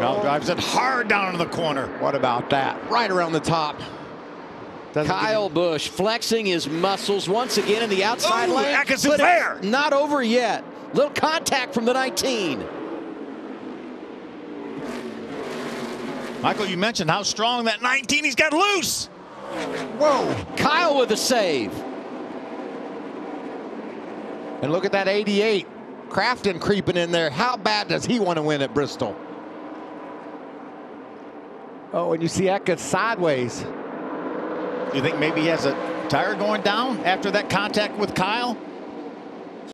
Kyle drives it hard down in the corner. What about that? Right around the top. Kyle Busch flexing his muscles once again in the outside lane. Eckes is there. Not over yet. Little contact from the 19. Michael, you mentioned how strong that 19. He's got loose. Whoa. Kyle with a save. And look at that 88. Crafton creeping in there. How bad does he want to win at Bristol? Oh, and you see Eckes sideways. You think maybe he has a tire going down after that contact with Kyle?